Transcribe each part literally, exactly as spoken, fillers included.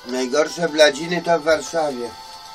Najgorsze bladziny to w Warszawie.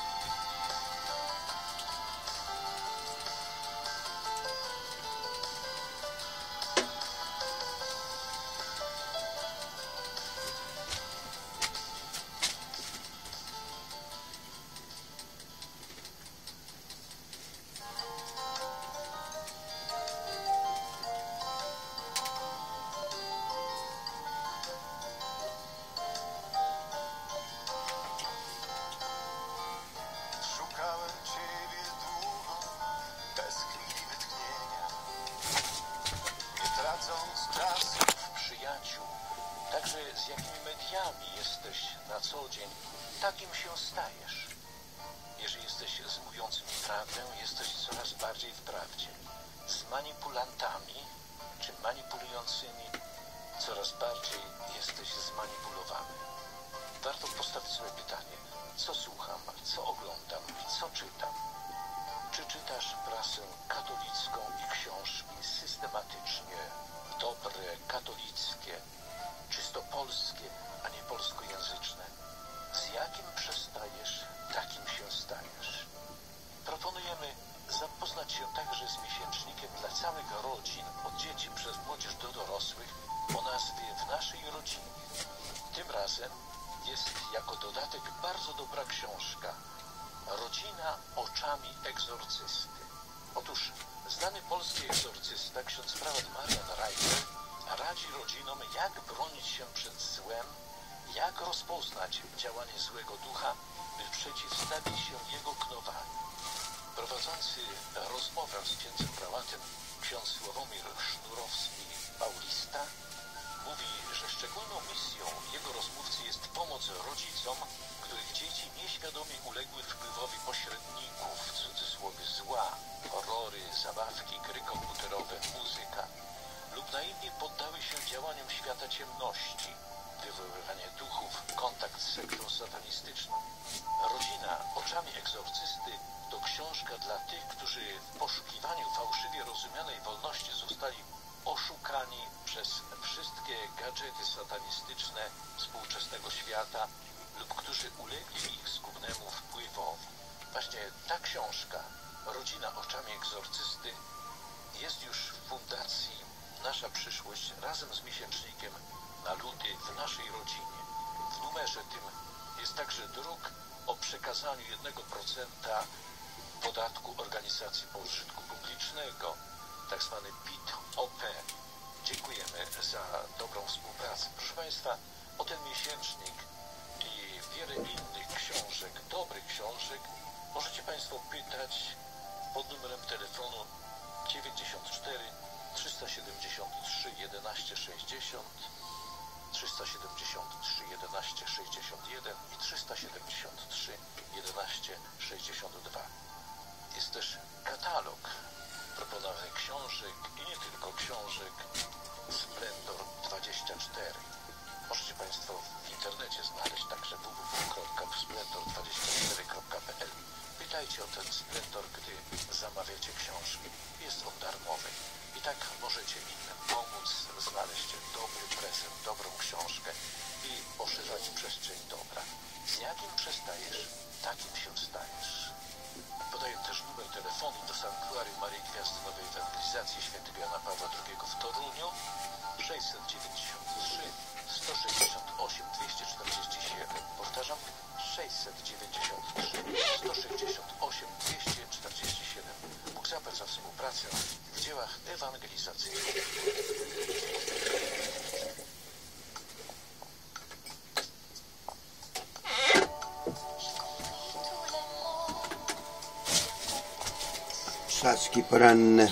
Trzaski poranne.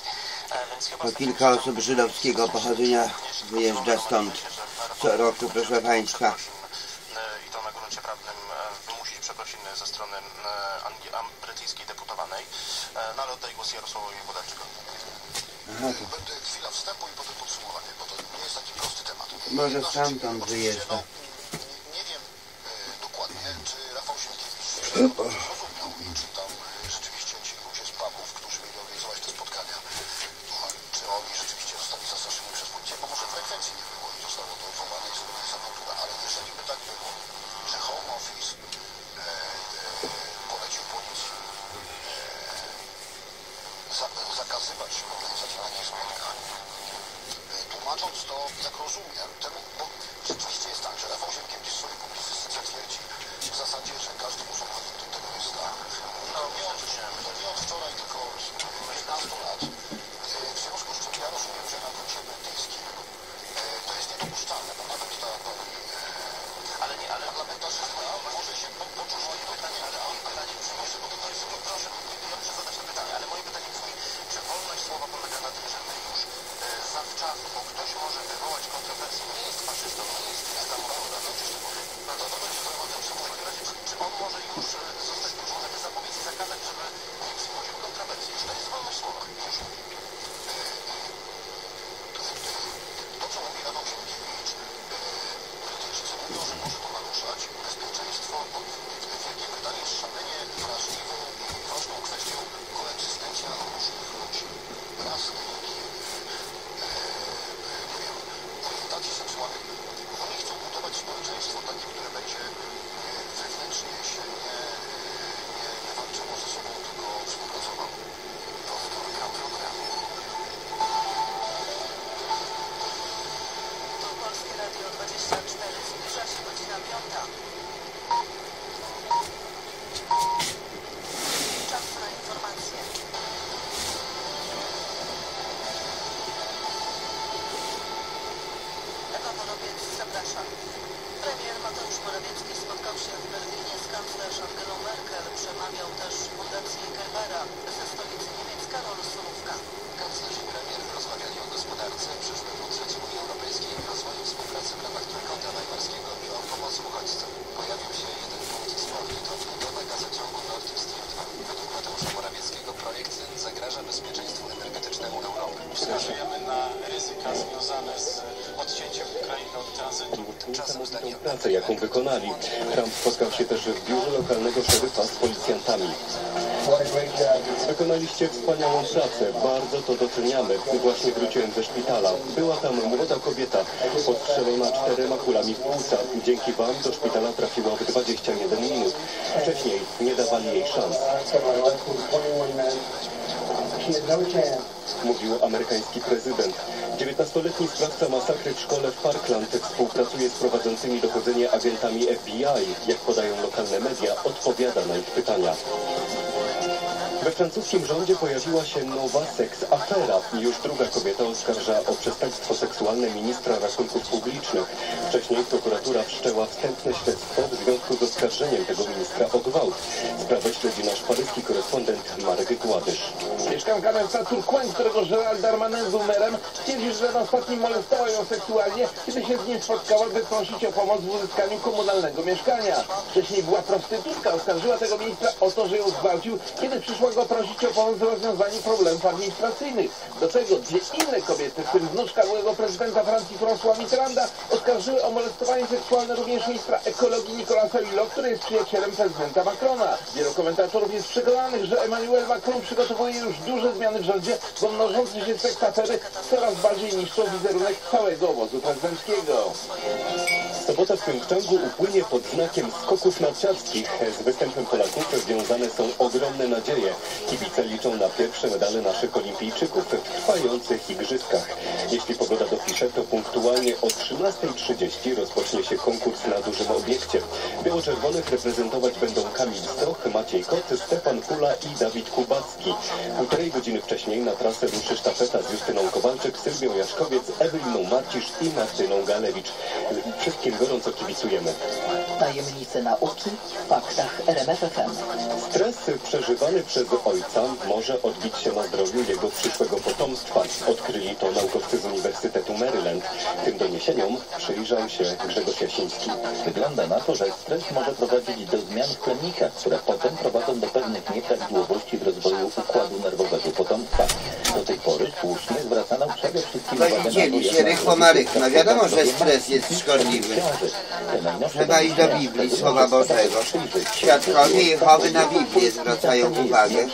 Po kilka osób żydowskiego pochodzenia wyjeżdża stąd co roku, proszę Państwa. I to na gruncie prawnym wymusić przeprosiny ze strony brytyjskiej deputowanej. No ale oddaję głos Jarosławowi Wodarczykowi. Będę chwila wstępu i potem podsumowanie, bo to nie jest taki prosty temat. Może stamtąd wyjeżdża. Nie wiem dokładnie, czy Rafał Sienkiewicz zrozumiał i czy tam rzeczywiście ci ludzie z pubów, którzy mieli organizować te spotkania, czy oni rzeczywiście zostali zastraszeni przez policję, bo może frekwencji nie było i zostało to odwołane i zrobione za kulturę, ale jeżeli by tak było, że jak rozumiem, temu, bo rzeczywiście jest tak, że F osiem kiedyś sobie publicystyce twierdzi w zasadzie, że każdy muzułman do tego jest tak. No nie od, nie od wczoraj, tylko od piętnastu lat. W związku z czym ja rozumiem, że na gruncie brytyjskim to jest niedopuszczalne, bo nawet ta pani ale nie, ale parlamentarzyzma może się poczuć moje pytanie, ale moje pytanie proszę, bo to jest, proszę, ja muszę zadać to pytanie, ale moje pytanie brzmi, czy wolność słowa polega na tym, że my już zawczasu, bo ktoś może wywołać kontrowersję, nie jest faszystą, nie jest islamofobem, no to to będzie tematem w razie, czy, czy on może już zostać, już możemy zapowiedzieć i zakazać, żeby nie wzbudził kontrowersji, czy to jest wolność słowa? To, co mówi Rafał Sienkiewicz, Brytyjczycy mówią, że może to naruszać bezpieczeństwo, bo Wielkiej Brytanii jest szalenie wrażliwą i ważną kwestią koegzystencja różnych ludzi, ras, religii, nie wiem, orientacji seksualnej. Oni chcą budować społeczeństwo takie, które będzie wewnętrznie się nie, nie, nie walczyło ze sobą, tylko współpracowało. Powtór programu. To Polskie Radio dwadzieścia cztery, zbliża się godzina piąta. Czas na informacje. Ewa Morawiec, zapraszam. Premier Mateusz Morawiecki spotkał się w Berlinie z kanclerz Angelą Merkel. Przemawiał też w Fundacji Gerbera ze stolicy Niemiec Karol Surówka. Kanclerz i premier rozmawiali o gospodarce, przyszłym budżecie Unii Europejskiej, rozwoju współpracy w ramach Trójkąta Weimarskiego i o pomoc uchodźcom. Pojawił się jeden punkt sporny, to budowa gazociągu Nord Stream dwa. Według Mateusza Morawieckiego projekt ten zagraża bezpieczeństwu energetycznemu Europy. Wskazujemy na ryzyka związane z odcięciem Ukrainy od tranzytu. Tymczasem zdaniem pracę, jaką wykonali. Trump spotkał się też w biurze lokalnego szeryfa z policjantami. Wykonaliście wspaniałą pracę, bardzo to doceniamy. Właśnie wróciłem ze szpitala. Była tam młoda kobieta, postrzelona czterema kulami w płuca. Dzięki wam do szpitala trafiła w dwadzieścia jeden minut. Wcześniej nie dawali jej szans. Mówił amerykański prezydent. dziewiętnastoletni sprawca masakry w szkole w Parkland współpracuje z prowadzącymi dochodzenie agentami F B I. Jak podają lokalne media, odpowiada na ich pytania. We francuskim rządzie pojawiła się nowa seks-afera. Już druga kobieta oskarża o przestępstwo seksualne ministra rachunków publicznych. Wcześniej prokuratura wszczęła wstępne śledztwo w związku z oskarżeniem tego ministra o gwałt. Sprawę śledzi nasz paryski korespondent Marek Gładysz. Mieszkanka miasta Tourcoing, którego Gérald Darmanin był merem, twierdzi, że ten ostatni molestował ją seksualnie, kiedy się z nim spotkała, by prosić o pomoc w uzyskaniu komunalnego mieszkania. Wcześniej była prostytutka, oskarżyła tego ministra o to, że ją zgwałcił, kiedy przyszła go prosić o pomoc w rozwiązaniu problemów administracyjnych. Do tego dwie inne kobiety, w tym wnuczka byłego prezydenta Francji François Mitterranda, oskarżyły o molestowanie seksualne również ministra ekologii Nicolasa Hulot, który jest przyjacielem prezydenta Macrona. Wielu komentatorów jest przekonanych, że Emmanuel Macron przygotowuje już duże zmiany w rządzie, bo mnożące się seksafery coraz bardziej niszczą wizerunek całego obozu prezydenckiego. Sobota w Pjongczangu upłynie pod znakiem skoków narciarskich. Z występem Polaków związane są ogromne nadzieje. Kibice liczą na pierwsze medale naszych olimpijczyków w trwających igrzyskach. Jeśli pogoda dopisze, to punktualnie o trzynastej trzydzieści rozpocznie się konkurs na dużym obiekcie. Biało-czerwonych reprezentować będą Kamil Stoch, Maciej Kot, Stefan Kula i Dawid Kubacki. Półtorej godziny wcześniej na trasę ruszy sztafeta z Justyną Kowalczyk, Sylwią Jaszkowiec, Eweliną Marcisz i Martyną Galewicz. Wszystkim gorąco kibicujemy. Tajemnice nauki w faktach R M F F M. Stres przeżywany przez ojca może odbić się na zdrowiu jego przyszłego potomstwa. Odkryli to naukowcy z Uniwersytetu Maryland. Tym doniesieniom przyjrzał się Grzegorz Jasiński. Wygląda na to, że stres może prowadzić do zmian w plemnikach, które potem prowadzą do pewnych nieprawidłowości w rozwoju układu nerwowego potomstwa. Do tej pory słusznie zwracano przede wszystkim uwagę na to, Widzieliście rychło ma rychło. No wiadomo, że stres jest szkodliwy. Trzeba iść do Biblii, Słowa Bożego. Świadkowie Jehowy na Biblię zwracają uwagę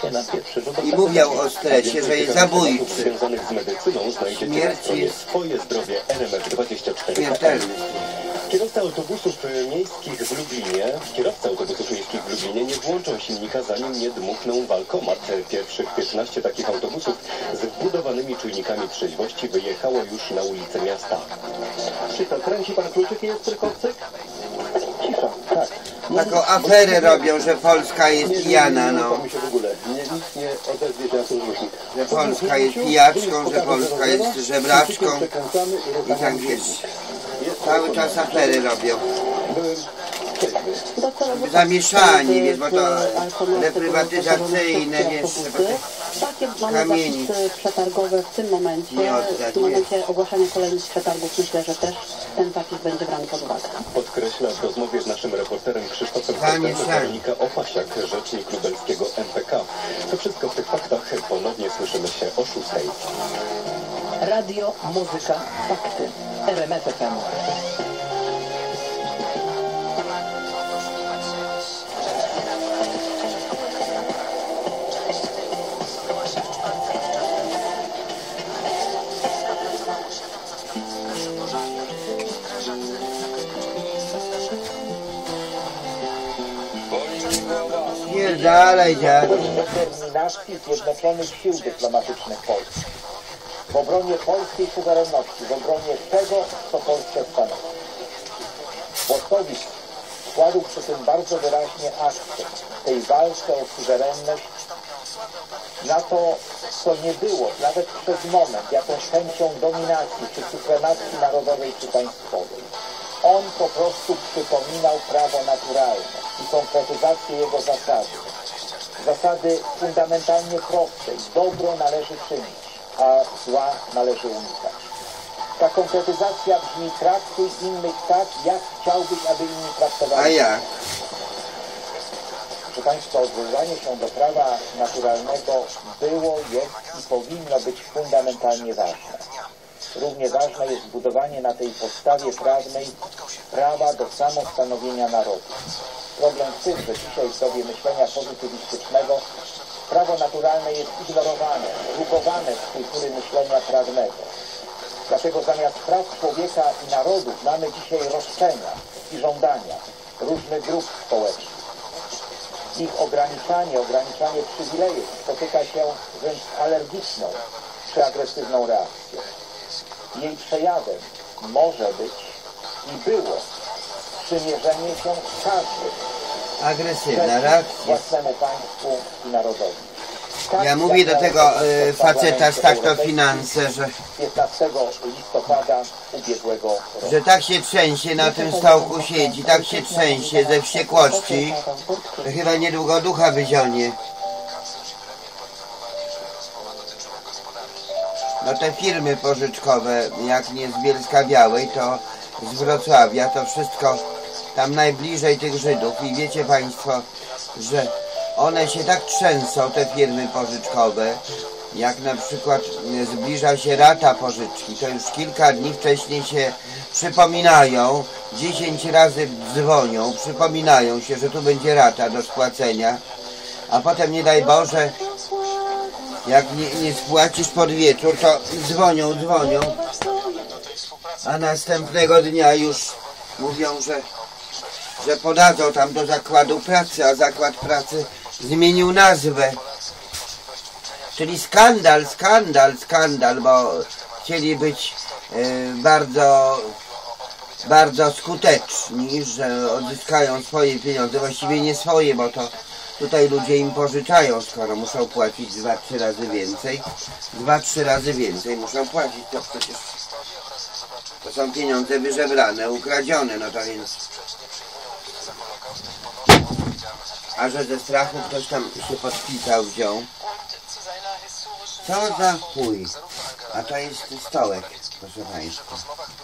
i mówią o stresie, że jest zabójczy. Związanych z medycyną znajdziecie na stronie Swoje Zdrowie R M F dwadzieścia cztery. Śmiertelny. Kierowca autobusów miejskich w Lublinie, kierowca autobusów miejskich w Lublinie nie włączą silnika, zanim nie dmuchną w alkomat. Pierwszych piętnaście takich autobusów z wbudowanymi czujnikami trzeźwości wyjechało już na ulicę miasta. Czy to kręci pan kluczyki, jest Strykowcyk? Cisza, tak. Taką aferę robią, że Polska jest pijana, no. Mi się w ogóle nie, nic nie odezwie się na ten złośnik. Że Polska jest pijaczką, że Polska jest żebraczką i tak wiesz. Cały czas afery robią. Zamieszanie, wiesz, bo to reprywatyzacyjne, wiesz, Takie mamy kamieni. zapisy przetargowe w tym momencie. W momencie ogłaszania kolejnych przetargów myślę, że też ten zapis będzie brany pod uwagę. Podkreśla w rozmowie z naszym reporterem Krzysztofem Weronika Opasiak, rzecznik lubelskiego M P K. To wszystko w tych faktach. Ponownie słyszymy się o szóstej. Radio, muzyka, fakty. R M F F M. Pierdalej, dziadu. Determinacji Zjednoczonych Sił Dyplomatycznych Polski w obronie polskiej suwerenności, w obronie tego, co Polskę stanowi. Włosowicz kładł przy tym bardzo wyraźnie akcent w tej walce o suwerenność na to, co nie było nawet przez moment jakąś chęcią dominacji czy supremacji narodowej czy państwowej. On po prostu przypominał prawo naturalne i konkretyzację jego zasady. Zasady fundamentalnie prostej. Dobro należy czynić, a zła należy unikać. Ta konkretyzacja brzmi: traktuj innych tak, jak chciałbyś, aby inni traktowali. A jak? Proszę Państwa, odwoływanie się do prawa naturalnego było, jest i powinno być fundamentalnie ważne. Równie ważne jest budowanie na tej podstawie prawnej prawa do samostanowienia narodu. Problem w tym, że dzisiaj w dobie myślenia pozytywistycznego prawo naturalne jest ignorowane, rugowane z kultury myślenia prawnego. Dlatego zamiast praw człowieka i narodów mamy dzisiaj roszczenia i żądania różnych grup społecznych. Ich ograniczanie, ograniczanie przywilejów spotyka się wręcz z alergiczną czy agresywną reakcją. Jej przejawem może być i było sprzymierzenie się z każdym Agresywna reakcja. własnemu państwu i narodowi. Tak, Ja mówię do tego y, jak faceta z tak to finanse, że, piętnastego listopada ubiegłego roku. że tak się trzęsie, na tym stołku siedzi, tak się trzęsie ze wściekłości, że chyba niedługo ducha wyzionie. No te firmy pożyczkowe, jak nie z Bielska Białej, to z Wrocławia, to wszystko tam najbliżej tych Żydów. I wiecie Państwo, że one się tak trzęsą, te firmy pożyczkowe, jak na przykład zbliża się rata pożyczki, to już kilka dni wcześniej się przypominają, dziesięć razy dzwonią, przypominają się, że tu będzie rata do spłacenia, a potem nie daj Boże, jak nie, nie spłacisz pod wieczór, to dzwonią, dzwonią, a następnego dnia już mówią, że, że podadzą tam do zakładu pracy, a zakład pracy zmienił nazwę. Czyli skandal, skandal, skandal, bo chcieli być y, bardzo, bardzo skuteczni, że odzyskają swoje pieniądze, właściwie nie swoje, bo to tutaj ludzie im pożyczają, skoro muszą płacić dwa, trzy razy więcej. Dwa, trzy razy więcej muszą płacić, to przecież to są pieniądze wyżebrane, ukradzione, no to więc... A że ze strachu ktoś tam się podpisał, wziął. Co za chuj? A to jest stołek, proszę Państwa.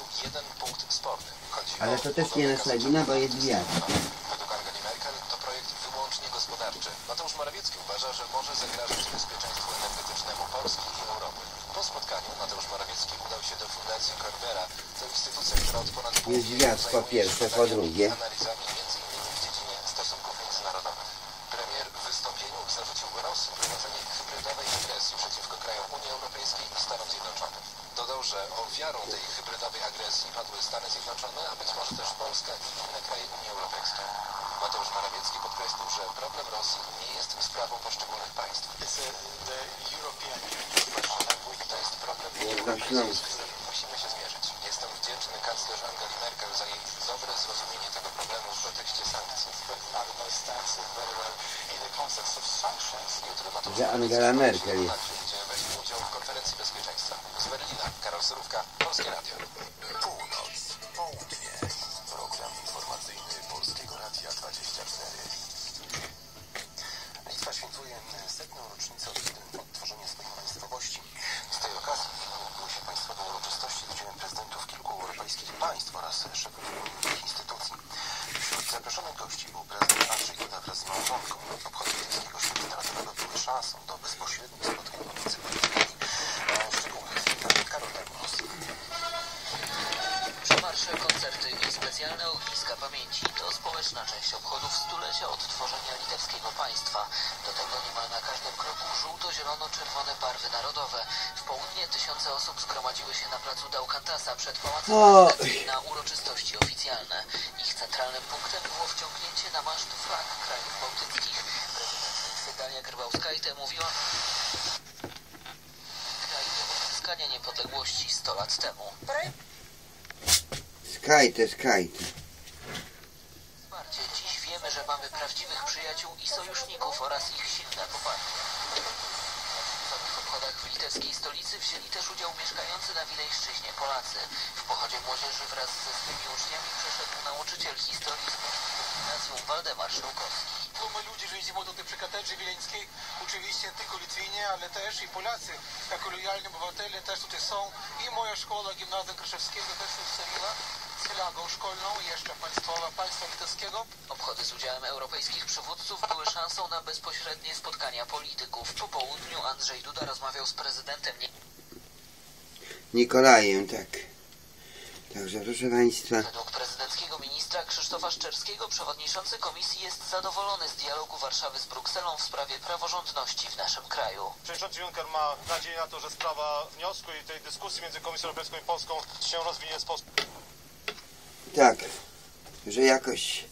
Ale to też nie nasza wina, bo jest wiatr. To projekt wyłącznie gospodarczy. Mateusz Morawiecki uważa, że może zagrażać bezpieczeństwu energetycznemu Polski i Europy. Po spotkaniu Mateusz Morawiecki udał się do Fundacji Corbera. To instytucja, która od ponad pół Jest wiatr po pierwsze, po drugie. analizami między innymi w dziedzinie stosunków międzynarodowych. Premier w wystąpieniu zarzucił Rosji prowadzenie hybrydowej agresji przeciwko krajom Unii Europejskiej i Stanom Zjednoczonym. Dodał, że ofiarą tej hybrydowej agresji padły Stany Zjednoczone, a być może też Polska i inne kraje Unii Europejskiej. Mateusz Morawiecki podkreślił, że problem Rosji nie jest sprawą poszczególnych państw. To jest problem Unii Europejskiej, z którym musimy się zmierzyć. Jestem wdzięczny kanclerz Angeli Merkel za jej dobre zrozumienie tego problemu w kontekście sankcji. Że Angela Merkel jest. Gdzie weźmie udział w konferencji bezpieczeństwa. Z Berlina, Karol Surówka, Polskie Radio. Północ, południe. Program informacyjny Polskiego Radia dwadzieścia cztery. Litwa świętuje setną rocznicę od odtworzenia swojej państwowości. Z tej okazji odbyły się państwowe uroczystości z udziałem prezydentów kilku europejskich państw oraz szefów unijnych instytucji. Wśród zaproszonych gości był prezydent Andrzej Duda wraz z małżonką. Obchody litewskiego święta narodowego były szansą do bezpośrednich spotkań pomiędzy politykami. O szczegółach Karol Dębos. Przemarsze, koncerty i specjalne ogniska pamięci to społeczna część obchodów stulecia odtworzenia litewskiego państwa. Do tego niemal na każdym kroku żółto-zielono-czerwone barwy narodowe. W południe tysiące osób zgromadziły się na placu Daukantasa przed Pałacem Prezydenckim na uroczystości oficjalne. Ich centralnym punktem było wciągnięcie na maszt flag krajów bałtyckich. Prezydent Litwy Dalia Grybauskaite mówiła kraj do odzyskania niepodległości sto lat temu. Skajte, skajte. Dziś wiemy, że mamy prawdziwych przyjaciół i sojuszników oraz ich silne poparcie. W obchodach w litewskiej stolicy wzięli też udział mieszkający na Wilejszczyźnie Polacy. W pochodzie młodzieży wraz ze swymi uczniami przeszedł nauczyciel historii z Polskiego Gimnazjum Waldemar Szyłkowski. My ludzie żyjemy tutaj przy katedrze wileńskiej, oczywiście tylko Litwinie, ale też i Polacy, jako lojalni obywatele też tutaj są. I moja szkoła Gimnazjum Kraszewskiego też ustawiła flagą szkolną, jeszcze państwowa, państwa litewskiego. Obchody z udziałem europejskich przywódców były szansą na bezpośrednie spotkania polityków. Po południu Andrzej Duda rozmawiał z prezydentem Nikolajem, tak. Także proszę Państwa. Według prezydenckiego ministra Krzysztofa Szczerskiego przewodniczący komisji jest zadowolony z dialogu Warszawy z Brukselą w sprawie praworządności w naszym kraju. Przewodniczący Juncker ma nadzieję na to, że sprawa wniosku i tej dyskusji między Komisją Europejską i Polską się rozwinie w sposób... Tak, że jakoś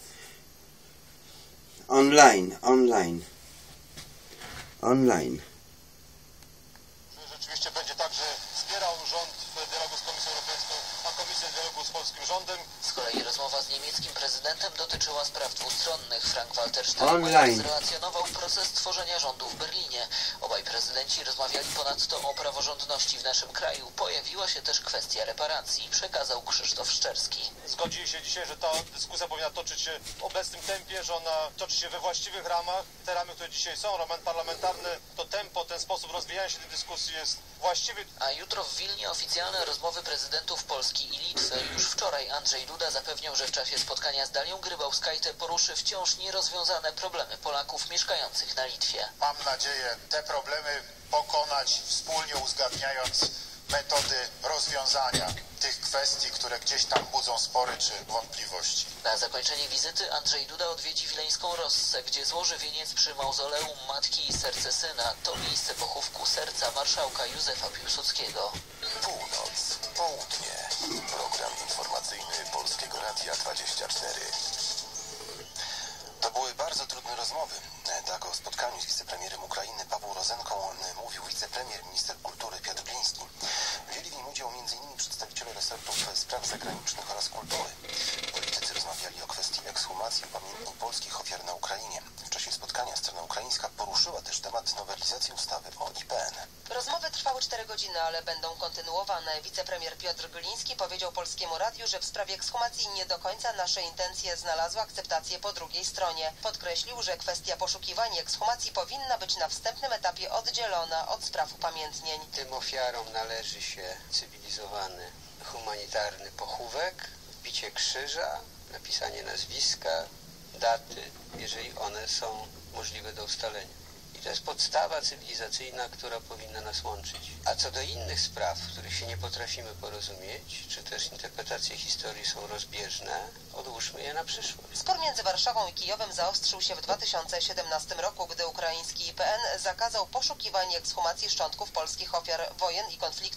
online, online, online. Rzeczywiście będzie także wspierał rząd w dialogu z Komisją Europejską, a Komisja w dialogu z polskim rządem. Z kolei rozmowa z niemieckim prezydentem dotyczyła spraw dwustronnych. Frank-Walter Steinmeier zrelacjonował proces tworzenia rządu w Berlinie. Obaj prezydenci rozmawiali ponadto o praworządności w naszym kraju. Pojawiła się też kwestia reparacji, przekazał Krzysztof Szczerski. Zgodzili się dzisiaj, że ta dyskusja powinna toczyć się w obecnym tempie, że ona toczy się we właściwych ramach. Te ramy, które dzisiaj są, ramen parlamentarny, to tempo, ten sposób rozwijania się tej dyskusji jest właściwy. A jutro w Wilnie oficjalne rozmowy prezydentów Polski i Litwy. Już wczoraj Andrzej Duda zapewniał, że w czasie spotkania z Dalią Grybauskaite poruszy wciąż nierozwiązane problemy Polaków mieszkających na Litwie. Mam nadzieję te problemy pokonać, wspólnie uzgadniając metody rozwiązania tych kwestii, które gdzieś tam budzą spory czy wątpliwości. Na zakończenie wizyty Andrzej Duda odwiedzi wileńską Rossę, gdzie złoży wieniec przy mauzoleum Matki i Serce Syna. To miejsce pochówku serca marszałka Józefa Piłsudskiego. Północ, południe. Program informacyjny Polskiego Radia dwadzieścia cztery. To były bardzo trudne rozmowy. Tak o spotkaniu z wicepremierem Ukrainy Pawłem Rozenką mówił wicepremier, minister kultury Piotr Gliński. Wzięli w nim udział między innymi przedstawiciele resortów spraw zagranicznych oraz kultury. Politycy rozmawiali o kwestii ekshumacji upamiętnień polskich ofiar na Ukrainie. W czasie spotkania strona ukraińska poruszyła też temat nowelizacji ustawy o I P N. Rozmowy trwały cztery godziny, ale będą kontynuowane. Wicepremier Piotr Gliński powiedział Polskiemu Radiu, że w sprawie ekshumacji nie do końca nasze intencje znalazły akceptację po drugiej stronie. Podkreślił, że kwestia poszukiwania i ekshumacji powinna być na wstępnym etapie oddzielona od spraw upamiętnień. Tym ofiarom należy się cywilizowany, humanitarny pochówek, wbicie krzyża, napisanie nazwiska, daty, jeżeli one są możliwe do ustalenia. I to jest podstawa cywilizacyjna, która powinna nas łączyć. A co do innych spraw, w których się nie potrafimy porozumieć, czy też interpretacje historii są rozbieżne, odłóżmy je na przyszłość. Spór między Warszawą i Kijowem zaostrzył się w dwa tysiące siedemnastym roku, gdy ukraiński I P N zakazał poszukiwania i ekshumacji szczątków polskich ofiar wojen i konfliktów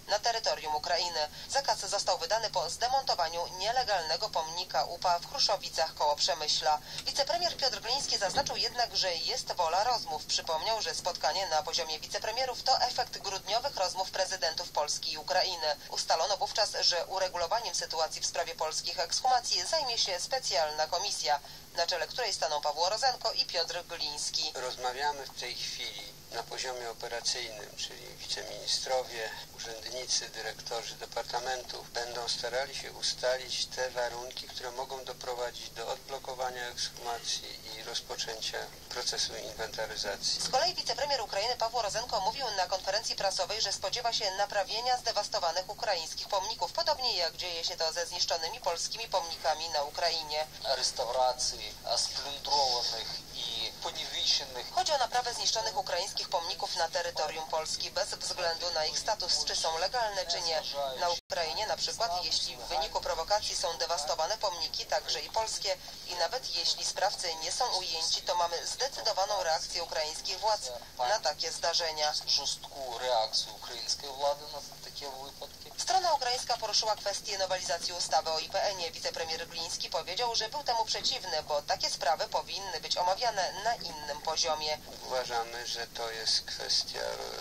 na terytorium Ukrainy. Zakaz został wydany po zdemontowaniu nielegalnego pomnika U P A w Chruszowicach koło Przemyśla. Wicepremier Piotr Gliński zaznaczył jednak, że jest wola rozmów. Przypomniał, że spotkanie na poziomie wicepremierów to efekt grudniowych rozmów prezydentów Polski i Ukrainy. Ustalono wówczas, że uregulowaniem sytuacji w sprawie polskich ekshumacji zajmie się specjalna komisja, na czele której staną Pawło Rozenko i Piotr Gliński. Rozmawiamy w tej chwili na poziomie operacyjnym, czyli wiceministrowie, urzędnicy, dyrektorzy departamentów będą starali się ustalić te warunki, które mogą doprowadzić do odblokowania ekshumacji i rozpoczęcia procesu inwentaryzacji. Z kolei wicepremier Ukrainy Pawło Rozenko mówił na konferencji prasowej, że spodziewa się naprawienia zdewastowanych ukraińskich pomników, podobnie jak dzieje się to ze zniszczonymi polskimi pomnikami na Ukrainie. Restauracji splundrowanych i poniewieszonych. Chodzi o naprawę zniszczonych ukraińskich pomników na terytorium Polski bez względu na ich status, czy są legalne, czy nie. Na Ukrainie na przykład, jeśli w wyniku prowokacji są dewastowane pomniki, także i polskie, i nawet jeśli sprawcy nie są ujęci, to mamy zdecydowaną reakcję ukraińskich władz na takie zdarzenia. Żustką reakcję ukraińskiej władzy na takie wypadki. Strona ukraińska poruszyła kwestię nowelizacji ustawy o I P N ie. Wicepremier Gliński powiedział, że był temu przeciwny, bo takie sprawy powinny być omawiane na innym poziomie. Uważamy, że to jest kwestia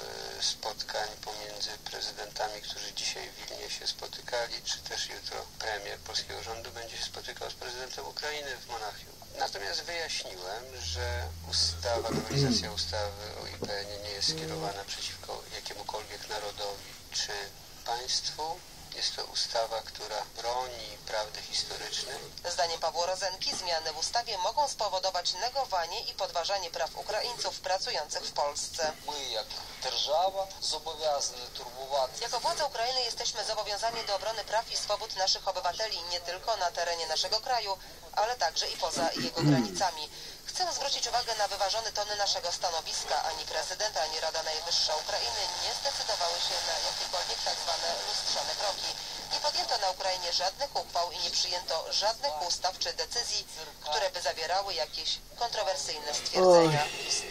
spotkań pomiędzy prezydentami, którzy dzisiaj w Wilnie się spotykali, czy też jutro premier polskiego rządu będzie się spotykał z prezydentem Ukrainy w Monachium. Natomiast wyjaśniłem, że ustawa, nowelizacja ustawy o I P N ie nie jest skierowana przeciwko jakiemukolwiek narodowi czy państwu. Jest to ustawa, która broni prawdy historycznej. Zdaniem Pawła Rozenki zmiany w ustawie mogą spowodować negowanie i podważanie praw Ukraińców pracujących w Polsce. My, jak держава, zobowiązani turbować. Jako władze Ukrainy jesteśmy zobowiązani do obrony praw i swobód naszych obywateli nie tylko na terenie naszego kraju, ale także i poza jego granicami. Chcę zwrócić uwagę na wyważony ton naszego stanowiska. Ani prezydent, ani Rada Najwyższa Ukrainy nie zdecydowały się na jakiekolwiek tak zwane lustrzane kroki. Nie podjęto na Ukrainie żadnych uchwał i nie przyjęto żadnych ustaw czy decyzji, które by zawierały jakieś kontrowersyjne stwierdzenia.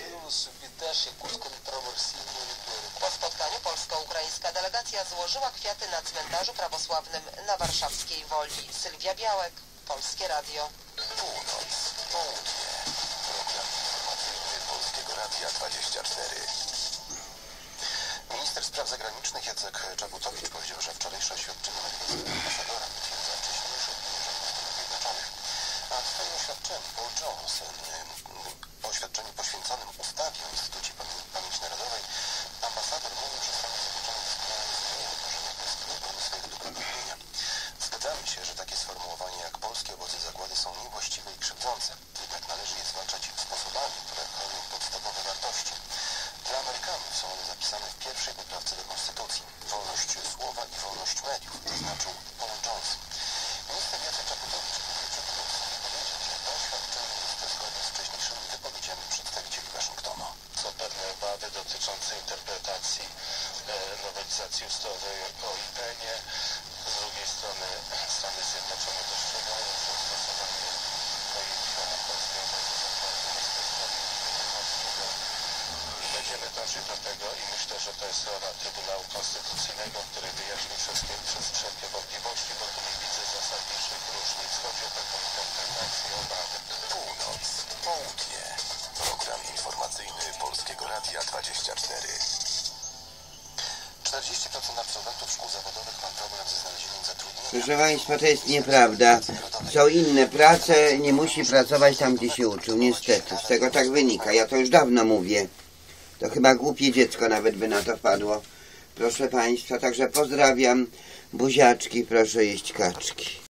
Po spotkaniu polsko-ukraińska delegacja złożyła kwiaty na cmentarzu prawosławnym na warszawskiej Woli. Sylwia Białek, Polskie Radio. Północ, południe. Program informacyjny Polskiego Radia dwadzieścia cztery. Minister Spraw Zagranicznych Jacek Czaputowicz powiedział, że wczorajsze oświadczenie ambasadora potwierdza wcześniejsze opinie Stanów Zjednoczonych. A w swoim oświadczeniu Paul Jones, oświadczeniu poświęconym ustawie o Instytucie Pamięci Narodowej, ambasador mówił, że Stany Zjednoczone wspierają zmiany tworzenia bez problemu swojego dobrego imienia. Zgadzamy się, że takie sformułowania jak polskie obozy zagłady są niewłaściwe i krzywdzące. Jednak należy je zwalczać sposobami, które chronią podstawowe wartości. Dla Amerykanów są one zapisane w pierwszej poprawce do Konstytucji. Wolność słowa i wolność mediów, zaznaczył Paul Jones. Minister Jacek Czaputowicz mówił przed Polską, powiedział, że to oświadczenie jest zgodne z wcześniejszymi wypowiedziami przedstawicieli Waszyngtonu. Są pewne wady dotyczące interpretacji e, nowelizacji ustawy o I P N ie. Z drugiej strony Stany Zjednoczone dostrzegają, że stosowanie pojęcia polskiego obozu zagłady jest bezprawne. Będziemy dążyć do tego i myślę, że to jest rola Trybunału Konstytucyjnego, który wyjaśni wszystkie, wszelkie wątpliwości, bo tu nie widzę zasadniczych różnic. Chodzi o taką interpretację obawy. Północ, południe. Program informacyjny Polskiego Radia dwadzieścia cztery. czterdzieści procent absolwentów szkół zawodowych ma problem ze znalezieniem zatrudnienia. Proszę Państwa, to jest nieprawda. Są inne prace, nie musi pracować tam, gdzie się uczył. Niestety, z tego tak wynika. Ja to już dawno mówię. To chyba głupie dziecko nawet by na to wpadło. Proszę Państwa, także pozdrawiam. Buziaczki, proszę jeść kaczki.